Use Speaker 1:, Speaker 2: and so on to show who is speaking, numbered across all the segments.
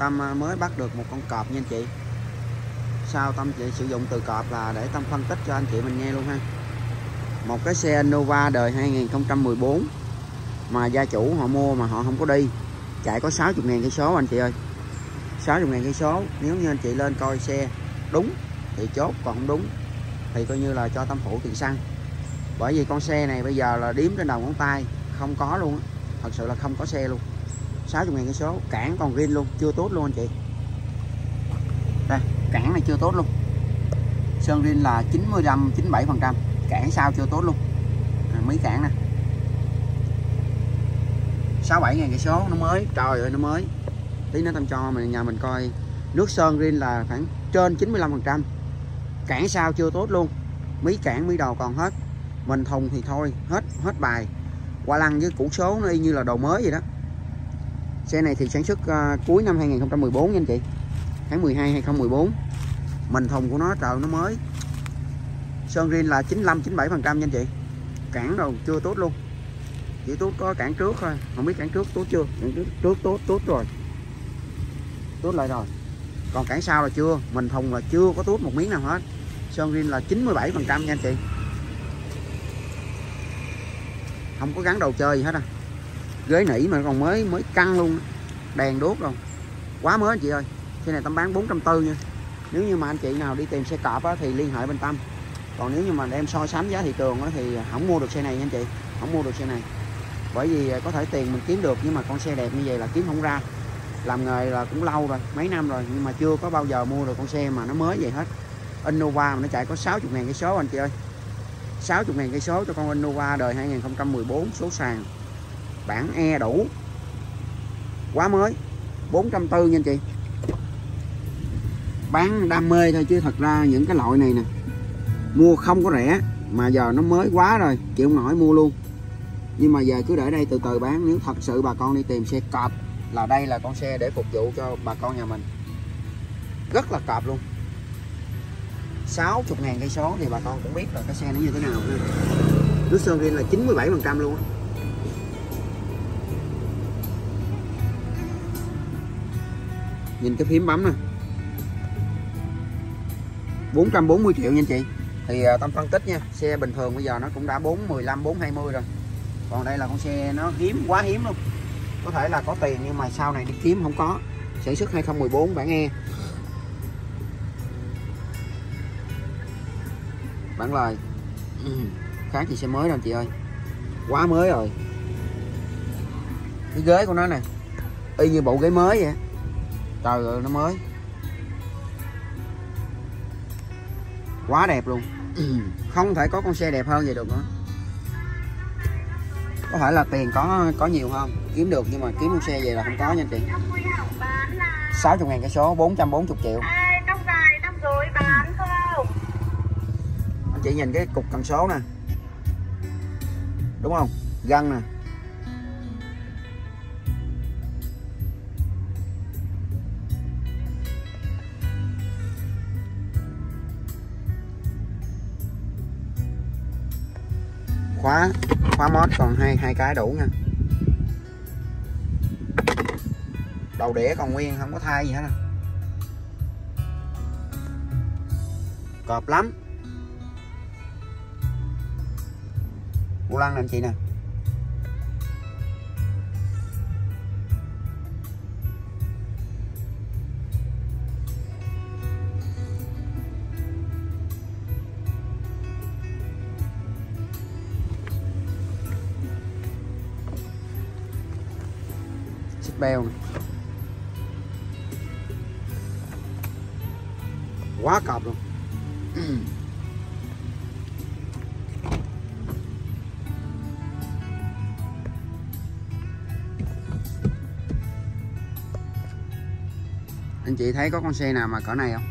Speaker 1: Tâm mới bắt được một con cọp nha anh chị. Sao Tâm chị sử dụng từ cọp là để Tâm phân tích cho anh chị mình nghe luôn ha. Một cái xe Innova đời 2014 mà gia chủ họ mua mà họ không có đi, chạy có 60.000 cây số anh chị ơi. 60.000 cây số. Nếu như anh chị lên coi xe đúng thì chốt, còn không đúng thì coi như là cho Tâm phụ tiền xăng. Bởi vì con xe này bây giờ là đếm trên đầu ngón tay, không có luôn á. Thật sự là không có xe luôn. 60.000 cây số, cản còn riêng luôn, chưa tốt luôn anh chị. Đây, cản này chưa tốt luôn. Sơn rin là 95-97%, cản sau chưa tốt luôn. Mấy cản nè. 67.000 cây số nó mới, trời ơi nó mới. Tí nữa Tâm cho mình nhà mình coi. Nước sơn rin là khoảng trên 95%. Cản sau chưa tốt luôn. Mí cản mí đầu còn hết. Mình thùng thì thôi, hết bài. Qua lăng với củ số nó y như là đồ mới vậy đó. Xe này thì sản xuất cuối năm 2014 nha anh chị. Tháng 12 2014. Mình thùng của nó trời nó mới. Sơn rin là 95-97% nha anh chị. Cản đâu chưa tốt luôn. Chỉ tốt có cản trước thôi. Không biết cản trước tốt chưa. Cản trước tốt rồi. Tốt lại rồi. Còn cản sau là chưa. Mình thùng là chưa có tốt một miếng nào hết. Sơn rin là 97% nha anh chị. Không có gắn đồ chơi gì hết à. Ghế nỉ mà còn mới căng luôn. Đèn đốt rồi. Quá mới anh chị ơi. Xe này Tâm bán 440 nha. Nếu như mà anh chị nào đi tìm xe cọp á, thì liên hệ bên Tâm. Còn nếu như mà đem so sánh giá thị trường á, thì không mua được xe này nha anh chị. Không mua được xe này. Bởi vì có thể tiền mình kiếm được, nhưng mà con xe đẹp như vậy là kiếm không ra. Làm nghề là cũng lâu rồi, mấy năm rồi, nhưng mà chưa có bao giờ mua được con xe mà nó mới vậy hết. Innova mà nó chạy có 60.000 cây số anh chị ơi. 60.000 cây số cho con Innova đời 2014 số sàn. Bản E đủ. Quá mới. 440 nha anh chị. Bán đam mê thôi chứ thật ra những cái loại này nè mua không có rẻ, mà giờ nó mới quá rồi chịu không nổi mua luôn. Nhưng mà giờ cứ để đây từ từ bán. Nếu thật sự bà con đi tìm xe cọp là đây là con xe để phục vụ cho bà con nhà mình. Rất là cọp luôn. 60.000 cây số thì bà con cũng biết là cái xe nó như thế nào. Nước sơn rin là 97% luôn. Nhìn cái phím bấm nè. 440 triệu nha anh chị. Thì Tâm phân tích nha. Xe bình thường bây giờ nó cũng đã 415, 420 rồi. Còn đây là con xe nó hiếm, quá hiếm luôn. Có thể là có tiền nhưng mà sau này đi kiếm không có. Sản xuất 2014 bản E. Bản lời. Khác gì xe mới đâu anh chị ơi. Quá mới rồi. Cái ghế của nó nè y như bộ ghế mới vậy. Trời ơi nó mới. Quá đẹp luôn. Không thể có con xe đẹp hơn vậy được nữa. Có thể là tiền có nhiều hơn kiếm được, nhưng mà kiếm con xe vậy là không có nha anh chị. 60.000 cây số 440 triệu. Anh chị nhìn cái cục cần số nè, đúng không, găng nè. Khóa mót còn hai cái đủ nha. Đầu đĩa còn nguyên, không có thay gì hết. Cọp lắm. Vô lăng nè anh chị nè. Xích beo nè. Quá cọp luôn. Anh chị thấy có con xe nào mà cỡ này không?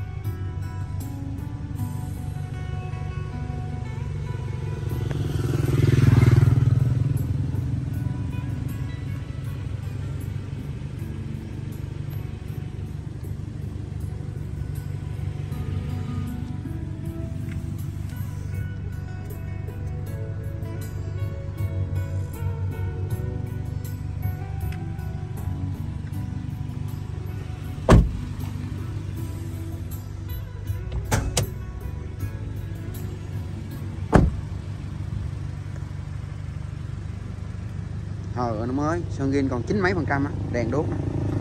Speaker 1: nó mới, sơn rin còn 9 mấy % á, đèn đuốc.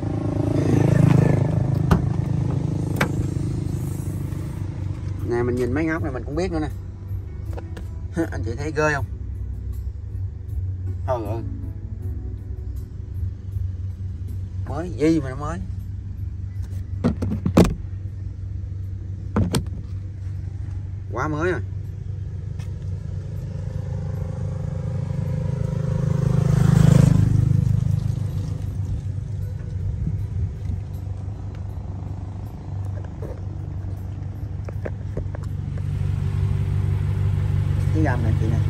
Speaker 1: Nè mình nhìn mấy ngóc này mình cũng biết nữa nè. Anh chị thấy ghê không? Mới gì mà nó mới. Quá mới rồi. Cái gầm này chị nè.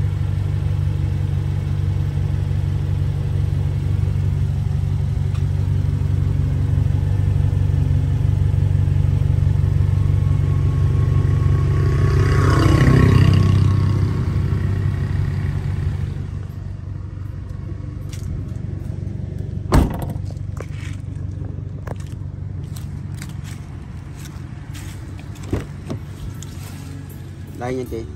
Speaker 1: Đây nha chị.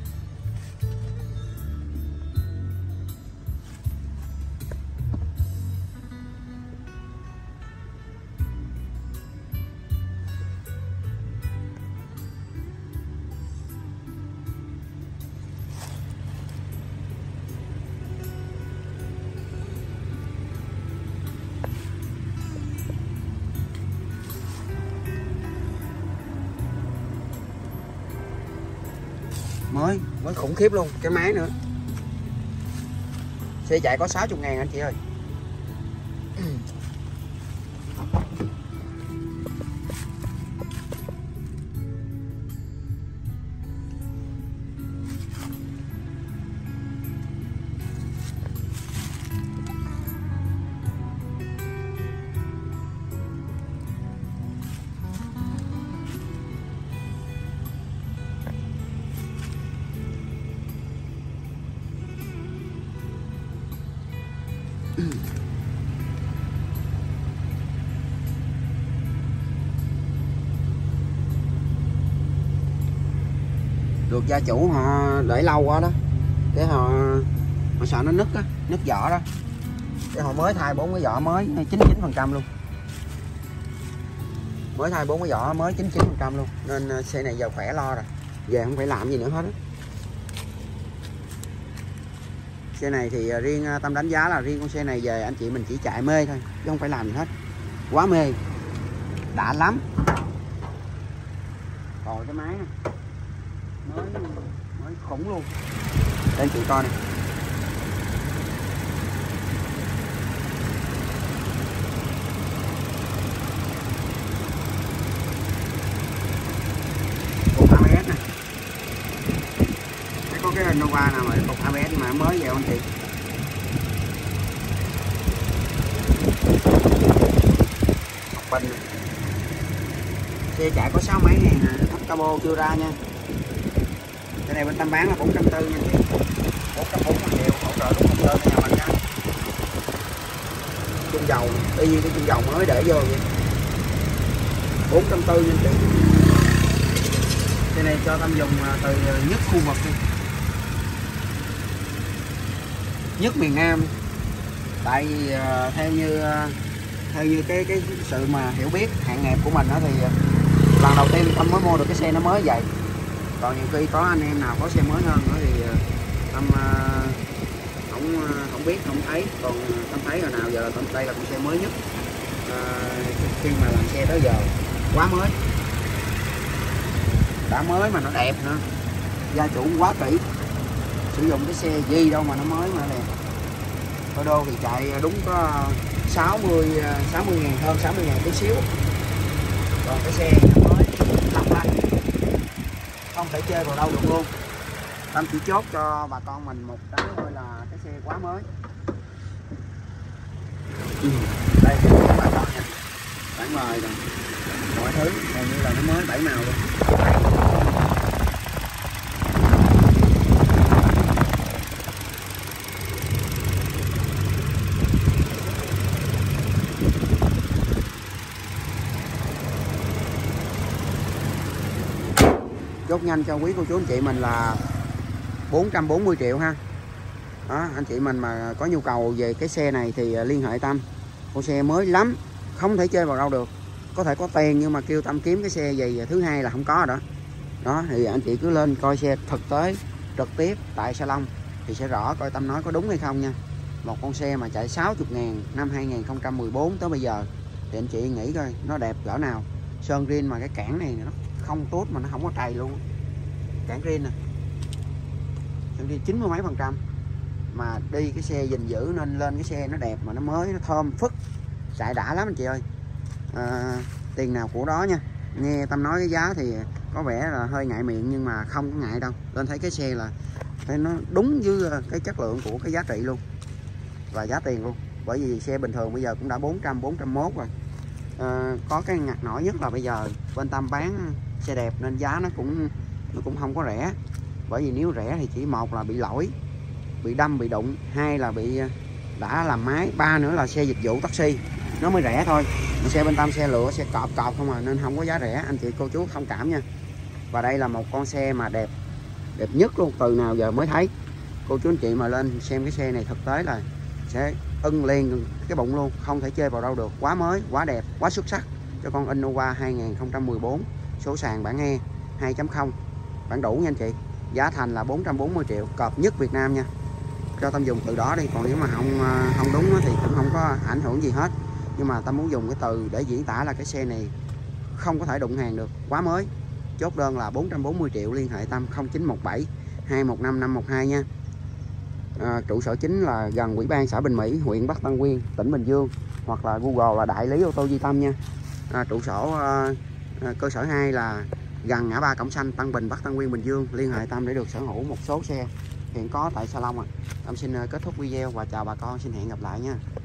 Speaker 1: Mới khủng khiếp luôn, cái máy nữa. Xe chạy có 60.000 anh chị ơi. Được gia chủ họ để lâu quá đó, cái họ sợ nó nứt á, nứt vỏ đó, cái họ mới thay 4 cái vỏ mới 99% luôn, mới thay 4 cái vỏ mới 99% luôn, nên xe này giờ khỏe lo rồi, về không phải làm gì nữa hết á. Xe này thì riêng Tâm đánh giá là riêng con xe này về anh chị mình chỉ chạy mê thôi chứ không phải làm gì hết, quá mê, đã lắm. Còn cái máy này mới khủng luôn, để anh chị coi này. Cục ABS nè, có cái hình Nova nào mà cục ABS mà mới về anh chị. Cục bình này. Xe chạy có 6 mấy ngàn, ốc cabo chưa ra nha. Cái này bên Tâm bán là 440 nha chị, 440 triệu hỗ trợ đúng không lên nhà mình nha. Chung dầu, y như cái chung dầu mới để vô vậy, 440 nha chị. Cái này cho Tâm dùng từ nhất khu vực đi, nhất miền Nam. Tại vì theo như cái sự mà hiểu biết hạn hẹp của mình đó, thì lần đầu tiên Tâm mới mua được cái xe nó mới vậy. Còn nhiều khi có anh em nào có xe mới hơn nữa thì Tâm không biết, không thấy. Còn Tâm thấy rồi nào giờ đây là con xe mới nhất khi mà làm xe tới giờ, quá mới, đã mới mà nó đẹp nữa, gia chủ quá kỹ, sử dụng cái xe gì đâu mà nó mới mà đẹp. Ở đô thì chạy đúng có 60 ngàn, hơn 60 ngàn tí xíu. Còn cái xe nó mới lắp lanh, không thể chơi vào đâu được luôn. Tâm chỉ chốt cho bà con mình một cái thôi là cái xe quá mới. Đây bà con nha, bản mời rồi, mọi thứ hầu như là nó mới 7 màu luôn. Chốt nhanh cho quý cô chú anh chị mình là 440 triệu ha. Đó, anh chị mình mà có nhu cầu về cái xe này thì liên hệ Tâm. Con xe mới lắm, không thể chơi vào đâu được. Có thể có tiền nhưng mà kêu Tâm kiếm cái xe gì thứ hai là không có rồi đó. Đó thì anh chị cứ lên coi xe thực tế trực tiếp tại salon thì sẽ rõ coi Tâm nói có đúng hay không nha. Một con xe mà chạy 60.000 năm 2014 tới bây giờ thì anh chị nghĩ coi nó đẹp cỡ nào. Sơn rin mà cái cản này nó không tốt mà nó không có trầy luôn. Cản rin nè, sơn rin 90 mấy %. Mà đi cái xe gìn giữ nên lên cái xe nó đẹp mà nó mới, nó thơm phức, chạy đã lắm anh chị ơi. Tiền nào của đó nha. Nghe Tâm nói cái giá thì có vẻ là hơi ngại miệng nhưng mà không có ngại đâu. Lên thấy cái xe là thấy nó đúng với cái chất lượng của cái giá trị luôn và giá tiền luôn. Bởi vì xe bình thường bây giờ cũng đã 400, 401 rồi. Có cái ngặt nổi nhất là bây giờ bên Tâm bán xe đẹp nên giá nó cũng không có rẻ. Bởi vì nếu rẻ thì chỉ một là bị lỗi, bị đâm, bị đụng, hai là bị đã làm máy, ba nữa là xe dịch vụ taxi nó mới rẻ thôi. Xe bên Tâm xe lựa, xe cọp không à, nên không có giá rẻ, anh chị cô chú thông cảm nha. Và đây là một con xe mà đẹp nhất luôn, từ nào giờ mới thấy. Cô chú anh chị mà lên xem cái xe này thực tế là sẽ ưng liền cái bụng luôn, không thể chơi vào đâu được. Quá mới, quá đẹp, quá xuất sắc cho con Innova 2014 số sàn bản E 2.0 bản đủ nha anh chị. Giá thành là 440 triệu, cọp nhất Việt Nam nha. Cho Tâm dùng từ đó đi, còn nếu mà không đúng thì cũng không có ảnh hưởng gì hết. Nhưng mà Tâm muốn dùng cái từ để diễn tả là cái xe này không có thể đụng hàng được, quá mới. Chốt đơn là 440 triệu, liên hệ Tâm 0917 215 512 nha. Trụ sở chính là gần Ủy ban xã Bình Mỹ, huyện Bắc Tân Uyên, tỉnh Bình Dương, hoặc là Google là đại lý ô tô Duy Tâm nha. Trụ sở cơ sở 2 là gần ngã ba Cổng Xanh, Tân Bình, Bắc Tân Uyên, Bình Dương. Liên hệ Tâm để được sở hữu một số xe hiện có tại salon. Tâm xin kết thúc video và chào bà con, xin hẹn gặp lại nha.